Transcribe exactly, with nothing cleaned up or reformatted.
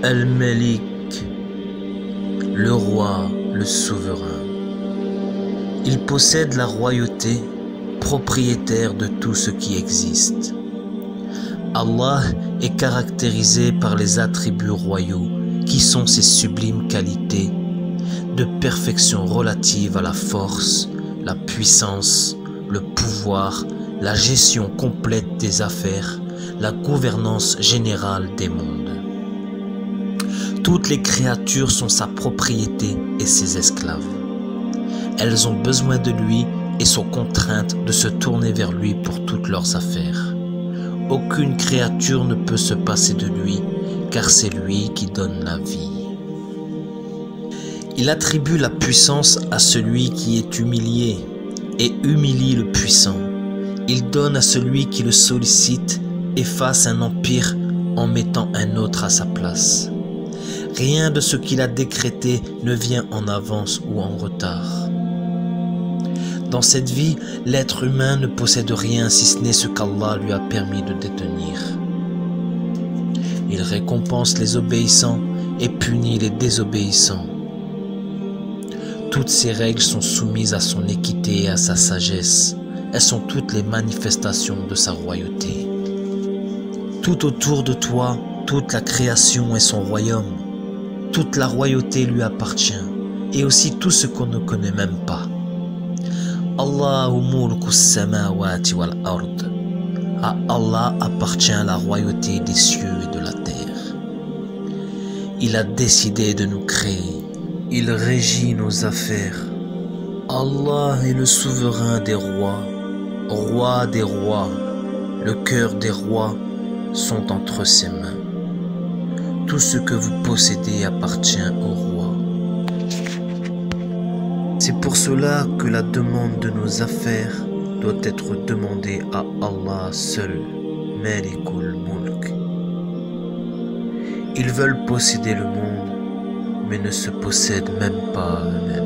Al-Malik, le roi, le souverain. Il possède la royauté, propriétaire de tout ce qui existe. Allah est caractérisé par les attributs royaux qui sont ses sublimes qualités de perfection relative à la force, la puissance, le pouvoir, la gestion complète des affaires, la gouvernance générale des mondes. Toutes les créatures sont sa propriété et ses esclaves. Elles ont besoin de lui et sont contraintes de se tourner vers lui pour toutes leurs affaires. Aucune créature ne peut se passer de lui, car c'est lui qui donne la vie. Il attribue la puissance à celui qui est humilié et humilie le puissant. Il donne à celui qui le sollicite, efface un empire en mettant un autre à sa place. Rien de ce qu'il a décrété ne vient en avance ou en retard. Dans cette vie, l'être humain ne possède rien si ce n'est ce qu'Allah lui a permis de détenir. Il récompense les obéissants et punit les désobéissants. Toutes ces règles sont soumises à son équité et à sa sagesse. Elles sont toutes les manifestations de sa royauté. Tout autour de toi, toute la création est son royaume. Toute la royauté lui appartient, et aussi tout ce qu'on ne connaît même pas. Allahu mulku samawati wal ard. À Allah appartient la royauté des cieux et de la terre. Il a décidé de nous créer. Il régit nos affaires. Allah est le souverain des rois, roi des rois. Le cœur des rois sont entre ses mains. Tout ce que vous possédez appartient au roi. C'est pour cela que la demande de nos affaires doit être demandée à Allah seul, Malikul Mulk. Ils veulent posséder le monde, mais ne se possèdent même pas eux-mêmes.